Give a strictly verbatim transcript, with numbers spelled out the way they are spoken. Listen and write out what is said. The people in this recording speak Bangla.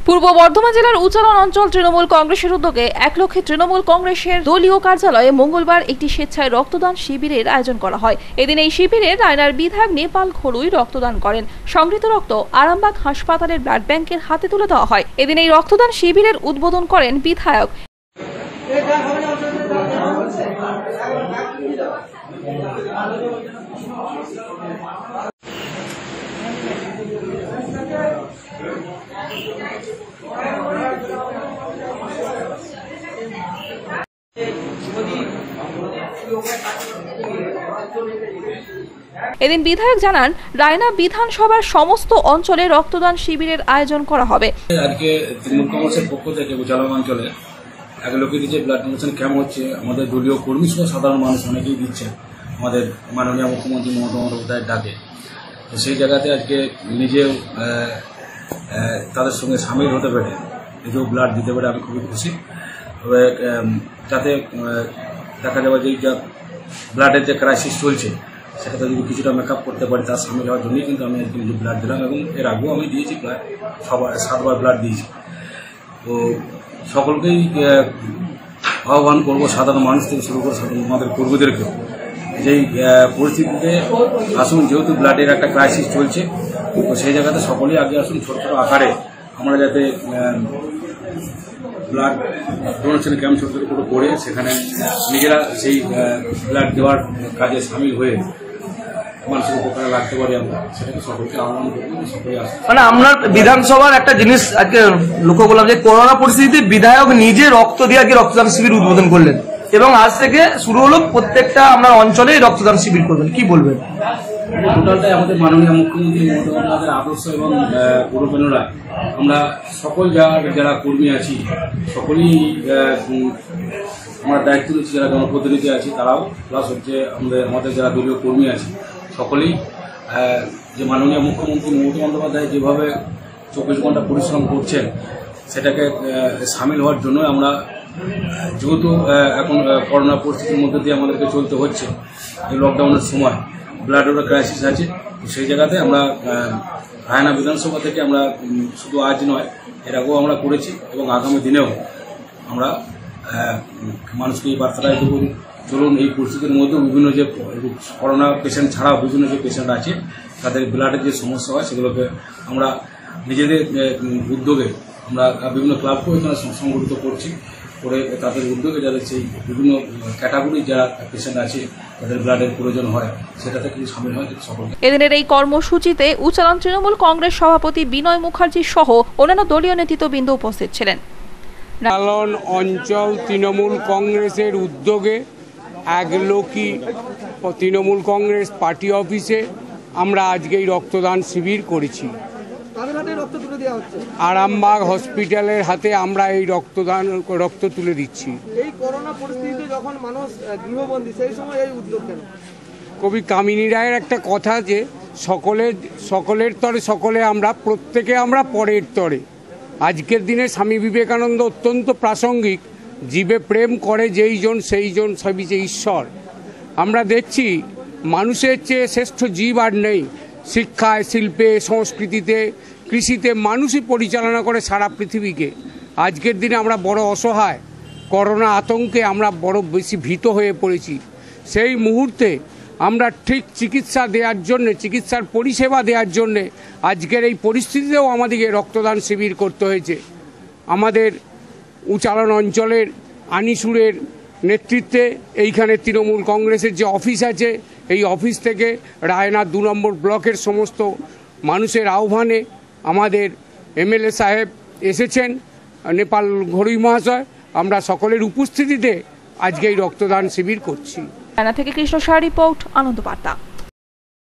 পূর্ব বর্ধমান জেলার উচালন অঞ্চল তৃণমূল কংগ্রেসের উদ্যোগে এক লক্ষে তৃণমূল কংগ্রেসের দলীয় কার্যালয়ে মঙ্গলবার একটি স্বেচ্ছায় রক্তদান শিবিরের আয়োজন করা হয়। এদিন এই শিবিরে রায়নার বিধায়ক নেপাল ঘড়ুই রক্তদান করেন। সংগৃহীত রক্ত আরামবাগ হাসপাতালের ব্লাড ব্যাংকের হাতে তুলে দেওয়া হয়। এদিন এই রক্তদান শিবিরের উদ্বোধন করেন বিধায়ক। এদিন বিধায়ক জানান, রায়না বিধানসভার সমস্ত অঞ্চলে রক্তদান শিবিরের আয়োজন করা হবে। আজকে তৃণমূল কংগ্রেসের পক্ষ থেকে উচালন অঞ্চলে এক লোকের যে ব্লাড ডোনেশন ক্যাম্প হচ্ছে, আমাদের দলীয় কর্মী সহ সাধারণ মানুষ অনেকেই দিচ্ছে আমাদের মাননীয় মুখ্যমন্ত্রী মমতা বন্দ্যোপাধ্যায়ের ডাকে। তো সেই জায়গাতে আজকে নিজেও তাদের সঙ্গে সামিল হতে পেরে, নিজেও ব্লাড দিতে পেরে আমি খুবই খুশি। তবে যাতে দেখা যাবে যে ব্লাডের যে ক্রাইসিস চলছে সেটাতে যদি কিছুটা মেকআপ করতে পারি, তার সামিল হওয়ার জন্যই কিন্তু আমি আজকে নিজে ব্লাড দিলাম এবং এর আগেও আমি দিয়েছি প্রায় সবার সাতবার ব্লাড দিয়েছি। তো সকলকেই আহ্বান করবো, সাধারণ মানুষ থেকে শুরু করে আমাদের কর্মীদেরকেও, যেই পরিস্থিতিতে আসুন, যেহেতু ব্লাডের একটা ক্রাইসিস চলছে, তো সেই জায়গাতে সকলেই আগে আসুন ছোটো ছোটো আকারে আমরা যাতে ব্লাড ডোনেশন ক্যাম্প ছোটো ছোটো করে করে সেখানে নিজেরা সেই ব্লাড দেওয়ার কাজে সামিল হয়ে মানুষের উপকারে রাখতে পারি, আমরা সেটাকে সকলকে আহ্বান করবো। সকলেই আসুন। মানে আপনার বিধানসভার একটা জিনিস আজকে লক্ষ্য করলাম যে করোনা পরিস্থিতিতে বিধায়ক নিজে রক্ত দিয়ে আজকে রক্তদান শিবির উদ্বোধন করলেন এবং আজ থেকে শুরু হলো প্রত্যেকটা আপনার অঞ্চলেই রক্তদান শিবির করবেন, কি বলবেন? টোটালটাই আমাদের মাননীয় মুখ্যমন্ত্রী মমতা বন্দ্যোপাধ্যায়ের আদর্শ এবং পূর্বপ্রেরণায় আমরা সকল যারা যারা কর্মী আছি সকলেই আমরা দায়িত্ব নিচ্ছি, যারা জনপ্রতিনিধি আছি তারাও, প্লাস হচ্ছে আমাদের আমাদের যারা দলীয় কর্মী আছে সকলেই যে মাননীয় মুখ্যমন্ত্রী মমতা বন্দ্যোপাধ্যায় যেভাবে চব্বিশ ঘন্টা পরিশ্রম করছেন সেটাকে সামিল হওয়ার জন্য আমরা, যেহেতু এখন করোনা পরিস্থিতির মধ্যে দিয়ে আমাদেরকে চলতে হচ্ছে, এই লকডাউনের সময় ব্লাডের ক্রাইসিস আছে, তো সেই জায়গাতে আমরা রায়না বিধানসভা থেকে আমরা শুধু আজ নয় এর আগেও আমরা করেছি এবং আগামী দিনেও আমরা মানুষকে এই বার্তাটা দেবো, চলুন এই পরিস্থিতির মধ্যেও বিভিন্ন যে করোনা পেশেন্ট ছাড়াও বিভিন্ন যে পেশেন্ট আছে তাদের ব্লাডের যে সমস্যা হয় সেগুলোকে আমরা নিজেদের উদ্যোগে আমরা বিভিন্ন ক্লাবকেও এখানে সংগঠিত করছি, করে তাদের উদ্যোগে যাদের সেই বিভিন্ন ক্যাটাগরির যারা পেশেন্ট আছে তাদের ব্লাডের প্রয়োজন হয় সেটা থেকে সামিল হয় সকল। এদিনের এই কর্মসূচিতে উচালন তৃণমূল কংগ্রেস সভাপতি বিনয় মুখার্জি সহ অন্যান্য দলীয় নেতৃত্ববৃন্দ উপস্থিত ছিলেন। উচালন অঞ্চল তৃণমূল কংগ্রেসের উদ্যোগে একলোকি তৃণমূল কংগ্রেস পার্টি অফিসে আমরা আজকে এই রক্তদান শিবির করেছি। আরামবাগ হসপিটালের হাতে আমরা এই রক্তদান রক্ত তুলে দিচ্ছি। এই করোনা পরিস্থিতিতে যখন মানুষ গৃহবন্দী, সেই সময় এই উদ্যোগ কেন? কবি কামিনী রায়ের একটা কথা যে সকলের সকলের তরে সকলে আমরা, প্রত্যেকে আমরা পরের তরে। আজকের দিনে স্বামী বিবেকানন্দ অত্যন্ত প্রাসঙ্গিক, জীবে প্রেম করে যেই জন সেই জন সবই যে ঈশ্বর। আমরা দেখছি মানুষের চেয়ে শ্রেষ্ঠ জীব আর নেই। শিক্ষায়, শিল্পে, সংস্কৃতিতে, কৃষিতে মানুষই পরিচালনা করে সারা পৃথিবীকে। আজকের দিনে আমরা বড় অসহায়, করোনা আতঙ্কে আমরা বড় বেশি ভীত হয়ে পড়েছি। সেই মুহূর্তে আমরা ঠিক চিকিৎসা দেওয়ার জন্যে, চিকিৎসার পরিষেবা দেওয়ার জন্যে আজকের এই পরিস্থিতিতেও আমাদেরকে রক্তদান শিবির করতে হয়েছে। আমাদের উচালন অঞ্চলের আনিসুরের নেতৃত্বে এইখানে তৃণমূল কংগ্রেসের যে অফিস আছে, এই অফিস থেকে রায়না দু নম্বর ব্লকের সমস্ত মানুষের আহ্বানে আমাদের এমএলএ সাহেব এসেছেন, নেপাল ঘড়ুই মহাশয়, আমরা সকলের উপস্থিতিতে আজকে এই রক্তদান শিবির করছি। রায়না থেকে কৃষ্ণ সাহা রিপোর্ট, আনন্দ বার্তা।